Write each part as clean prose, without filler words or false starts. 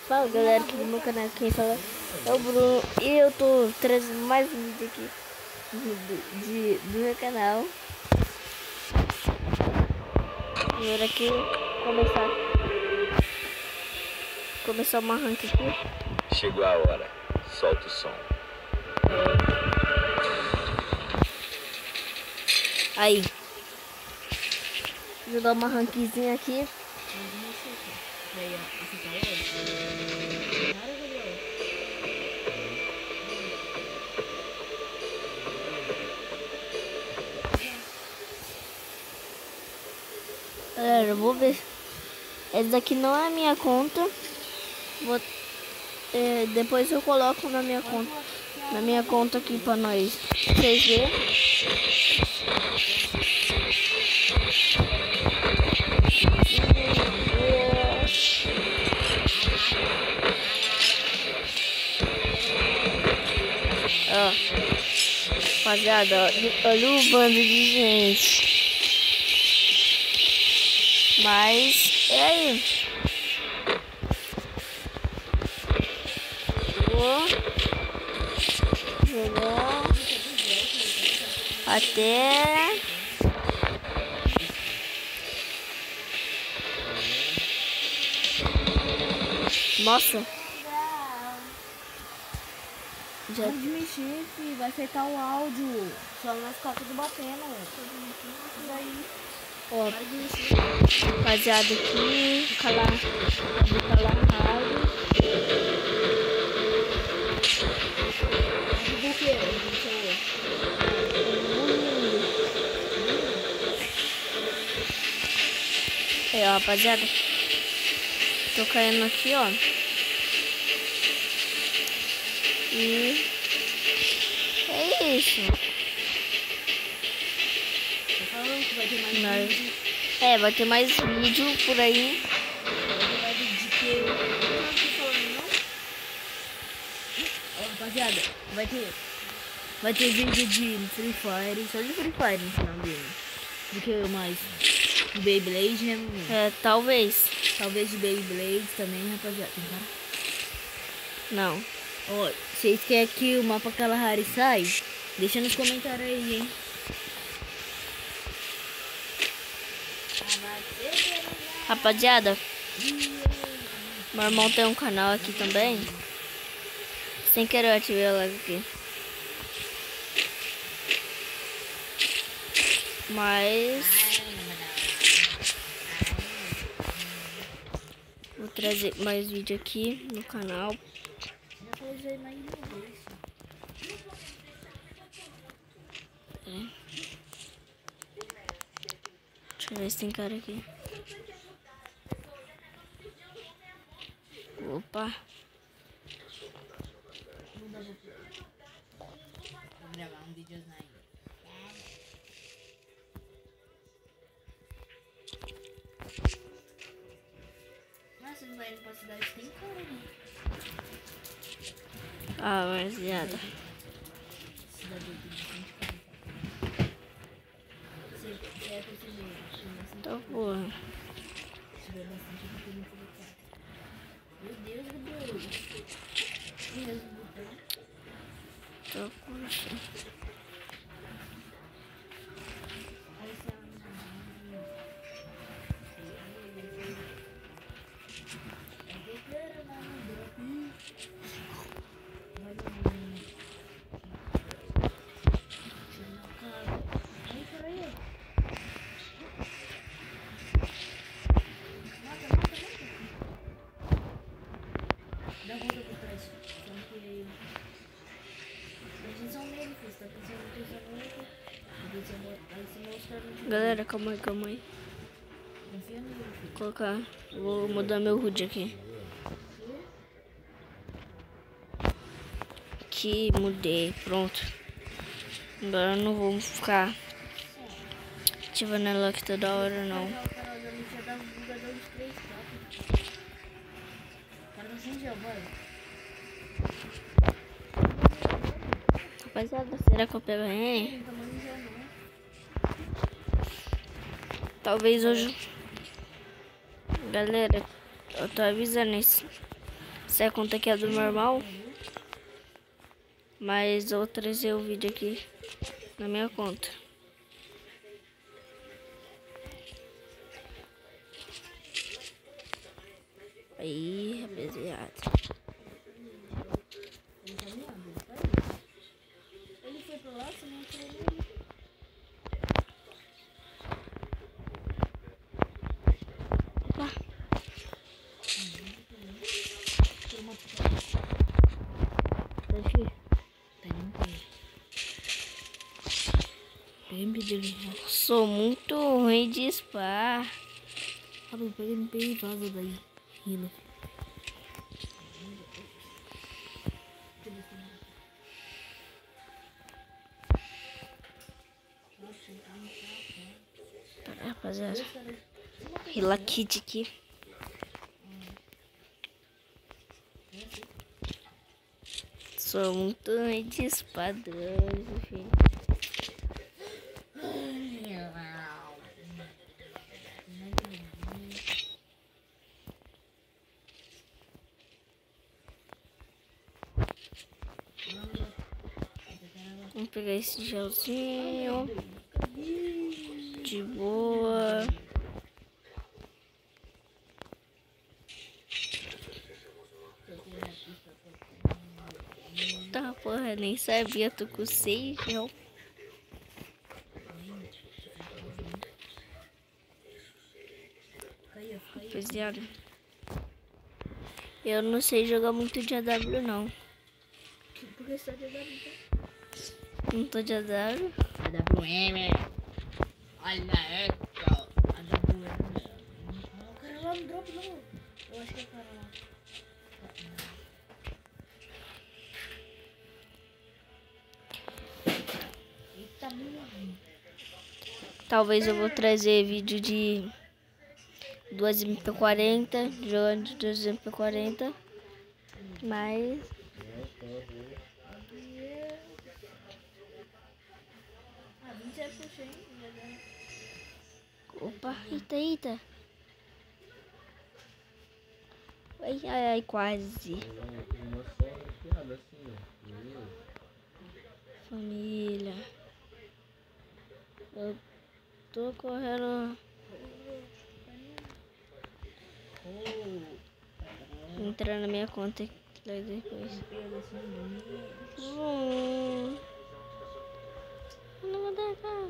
Fala galera, aqui no meu canal, quem fala é o Bruno e eu tô trazendo mais um vídeo aqui do meu canal. Primeiro aqui, começar uma rank aqui. Chegou a hora, solta o som. Aí, vou dar uma rankzinha aqui. Galera, eu vou ver. Essa daqui não é a minha conta. Depois eu coloco na minha conta aqui pra nós vocês verem. Ó, rapaziada, olha o bando de gente. Mas é aí. Vou jogar até nossa. Já pode mexer, filho, vai afetar o áudio. Só vai ficar tudo batendo. Isso aí. Ó, rapaziada, aqui, calar rádio. Ó, rapaziada, tô caindo aqui, ó. E é isso. Vai ter mais vídeo por aí. Rapaziada, vai ter vídeo de Free Fire, só de Free Fire no canal dele. Do que mais? De Beyblade, né? Talvez. Talvez de Beyblade também, rapaziada. Tem cara? Não. Ó, vocês querem que o mapa Kalahari sai? Deixa nos comentários aí, hein? Rapaziada, meu irmão tem um canal aqui também. Sem querer eu ativei a live aqui. Mas vou trazer mais vídeo aqui no canal. Deixa eu ver se tem cara aqui. Opa. Vou gravar um vídeo aí. Nossa, não vai indo pra cidade, tem cara, né? Rapaziada. Cidade de Tá boa. Meu Deus, meu Deus. Tá puxa. Dá volta por trás. Porque eles são nele, filho. Você tá pensando que eles são nele. Aí você mostra no Galera, calma aí. confia nele, filho. Colocar. Vou mudar meu HUD aqui. Aqui, mudei. Pronto. Agora eu não vou ficar ativando ela aqui toda hora, não. O canal da Lucia dá bugador de 3, 4. O cara tá sem gel, bora. Rapaziada, será que eu pego hein? Não tá mandando gel, não. Talvez hoje. Galera, eu tô avisando isso. Essa conta aqui é do normal. Mas eu vou trazer o vídeo aqui na minha conta. Aí, rapaziada. Ele foi pro lá, senão Opa. Tá aqui. Sou muito ruim de spar. Pega MP e vaza daí. Hila. Pera, rapaziada. Hila Kit aqui. Sou muito ruim de espadão, filho. Vamos pegar esse gelzinho. De boa. Tá, porra, nem sabia, tô com 6 gel. Rapaziada, eu não sei jogar muito de AW, não. Por que você tá de AW? Não tô de AW. AWM. Olha esto. AWM. O cara lá no drop não. Eu acho que é o cara lá. Eita, mano. Talvez eu vou trazer vídeo de 2 MP40, jogando de 2 MP40. Mas opa, eita. Ai, ai, ai, quase. Família. Eu tô correndo. Entrar na minha conta aqui depois. Não vou dar cá.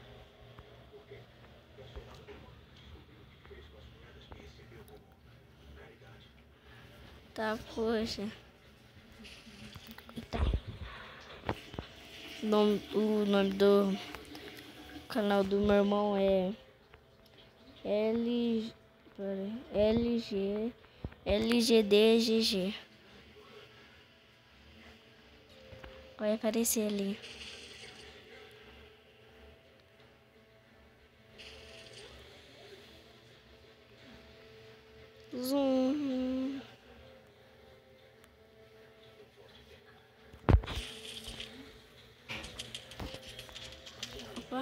Tá, poxa. Eita. O nome do canal do meu irmão é LGDGG. Vai aparecer ali. Zoom. Opa.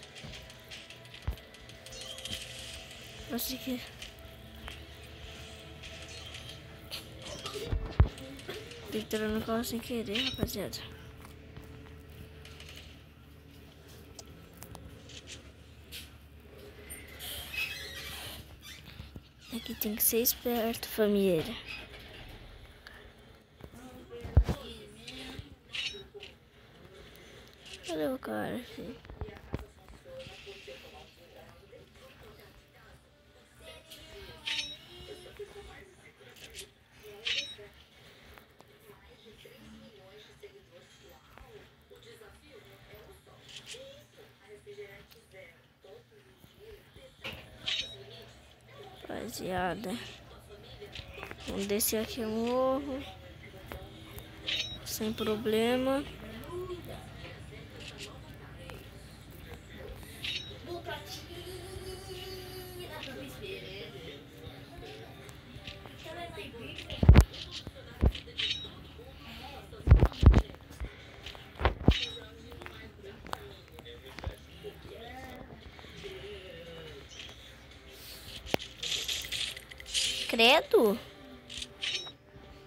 Consegui. Entrando no carro sem querer, rapaziada. Aqui tem que ser esperto, família. Cadê o cara, filho? Rapaziada, vamos descer aqui o morro sem problema. Credo.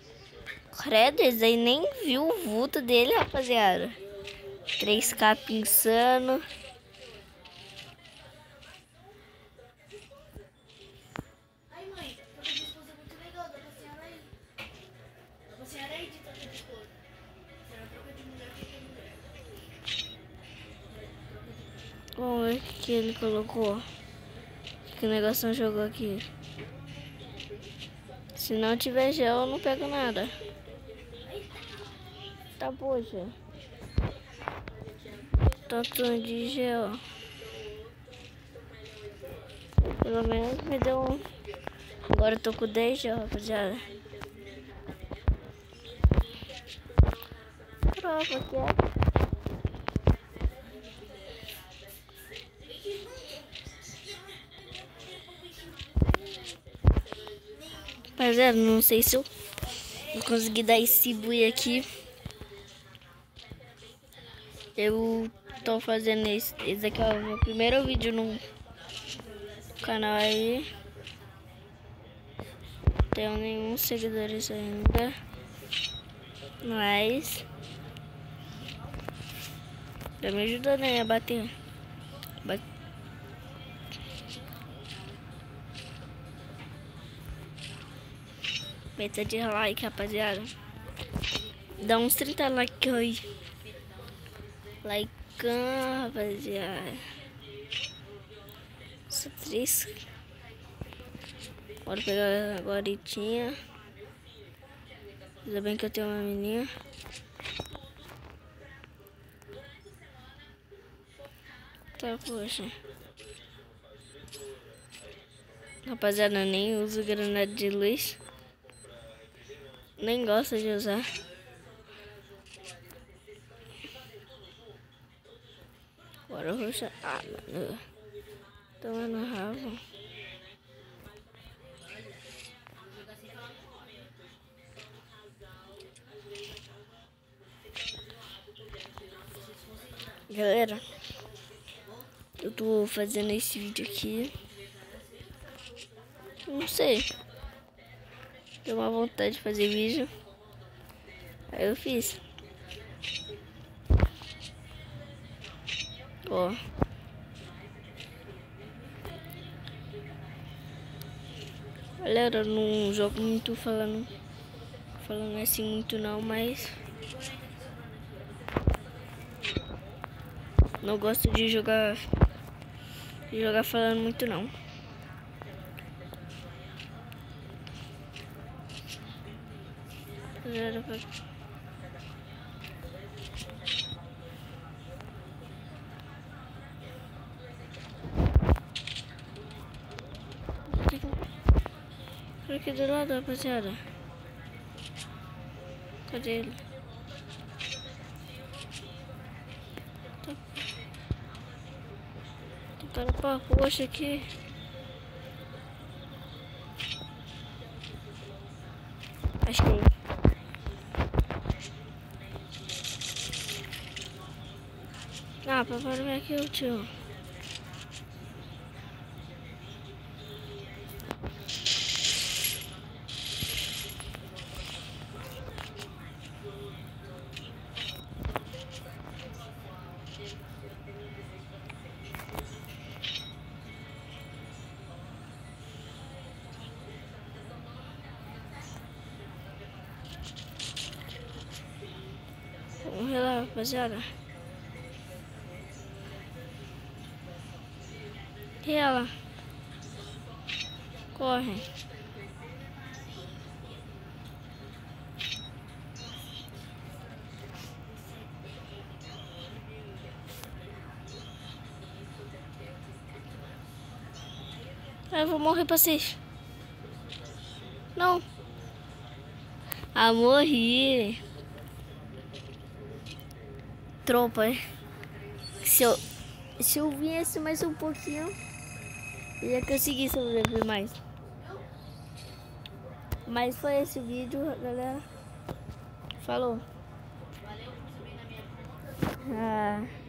Credo, eles aí nem viu o vulto dele, rapaziada. 3K insano. Aí, mãe, troca de esposa é muito legal, dá pra senhora aí. Dá pra senhora aí de troca de esposa. A senhora troca de mulher com mulher. Vamos ver o que ele colocou. Que negócio não jogou aqui. Se não tiver gel, eu não pego nada. Tá, poxa. Tanto de gel. Pelo menos me deu um. Agora eu tô com 10 gel, rapaziada. Prova que é. Rapaziada, não sei se eu vou conseguir dar esse bui aqui. Eu tô fazendo esse aqui é o meu primeiro vídeo no canal aí. Não tenho nenhum seguidores ainda. Mas tá me ajudando aí a bater. Meta de like, rapaziada. Dá uns 30 likes aí. Likeão, rapaziada. Só 3. Bora pegar a guaritinha. Ainda bem que eu tenho uma menina. Tá, poxa. Rapaziada, nem uso granada de luz. Nem gosto de usar. Bora ruxar. Ah, mano. Toma no rabo. Galera, eu tô fazendo esse vídeo aqui. Não sei. Deu uma vontade de fazer vídeo. Aí eu fiz. Ó. Galera, eu não jogo muito falando assim muito não, mas não gosto de jogar falando muito não. Olha aqui do lado, rapaziada. Cadê ele? Tá cara pra roxa aqui. Acho que é. Ah, papai não é aqui o tio. Vamos lá, rapaziada. E ela? Corre. Eu vou morrer pra vocês. Não. Ah, morri. Tropa, se eu viesse mais um pouquinho, eu ia conseguir sobreviver mais. Mas foi esse vídeo, galera. Falou. Ah.